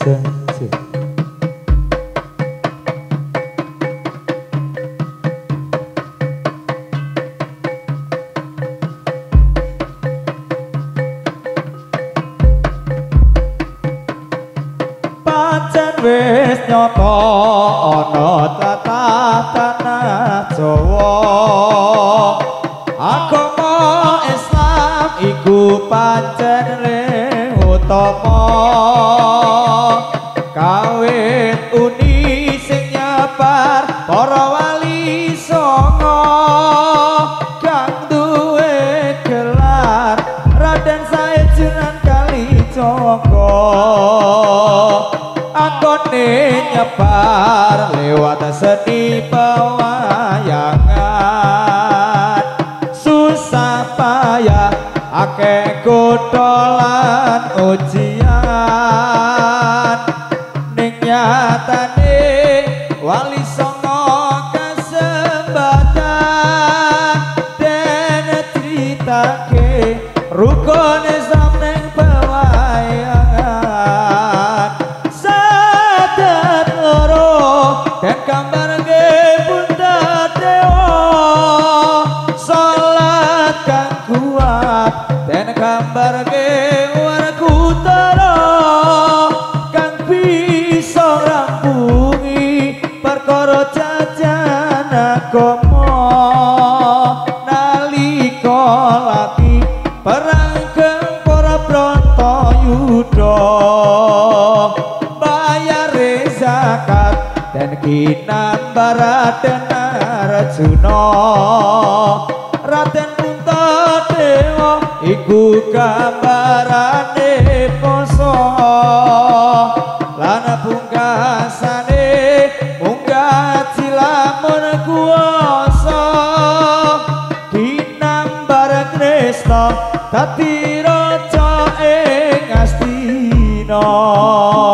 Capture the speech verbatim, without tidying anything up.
senja. Pancen wis nyata ana tlatah tanah Jawa. Agama Islam iku pancen luwih utama. Kawit uni sing nyebar para wali songo kang duwe gelar Raden Said Sunan Kalijaga. Akone nyebar lewat seni pewayangan, susah payah akeh kodolan ujian. Ning nyatane wali songo kasembatan den critake rukun Islam ning pewayangan. Sadat loro den gambarke Bunda Dewa, salat kang kuat den gambarke Warkutara kang bisa rampungi perkara jajan agama. Nalika lagi perang Gempora Bratayuda bayar zakat dan kinambar Raden Arjuna. Raden Puntadewa iku gambarane poso lan pungkasane munggah cilamun kuwasa. Kinambar Kresna dadi raja ing Astina.